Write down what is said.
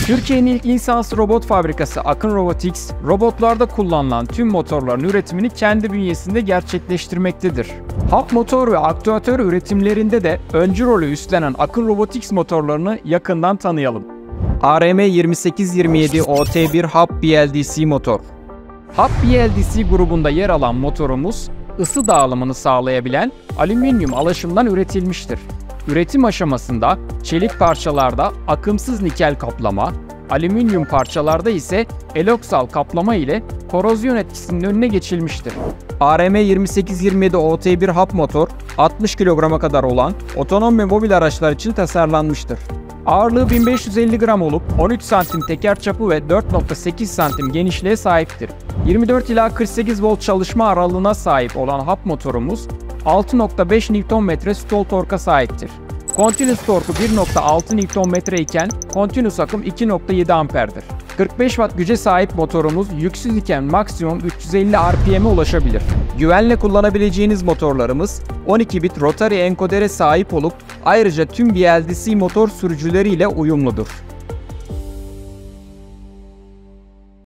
Türkiye'nin ilk insansız robot fabrikası Akın Robotics, robotlarda kullanılan tüm motorların üretimini kendi bünyesinde gerçekleştirmektedir. Hap motor ve aktüatör üretimlerinde de öncü rolü üstlenen Akın Robotics motorlarını yakından tanıyalım. ARM2827 OT1 Hap BLDC motor. Hap BLDC grubunda yer alan motorumuz, ısı dağılımını sağlayabilen alüminyum alaşımdan üretilmiştir. Üretim aşamasında çelik parçalarda akımsız nikel kaplama, alüminyum parçalarda ise eloksal kaplama ile korozyon etkisinin önüne geçilmiştir. ARM2827 OT1 Hap motor 60 kilograma kadar olan otonom ve mobil araçlar için tasarlanmıştır. Ağırlığı 1550 gram olup 13 santim teker çapı ve 4.8 santim genişliğe sahiptir. 24 ila 48 volt çalışma aralığına sahip olan hap motorumuz 6.5 Nm stall torka sahiptir. Continuous torku 1.6 Nm iken Continuous akım 2.7 amperdir. 45 Watt güce sahip motorumuz yüksüz iken maksimum 350 RPM'e ulaşabilir. Güvenle kullanabileceğiniz motorlarımız 12 bit rotary enkodere sahip olup ayrıca tüm BLDC motor sürücüleriyle uyumludur.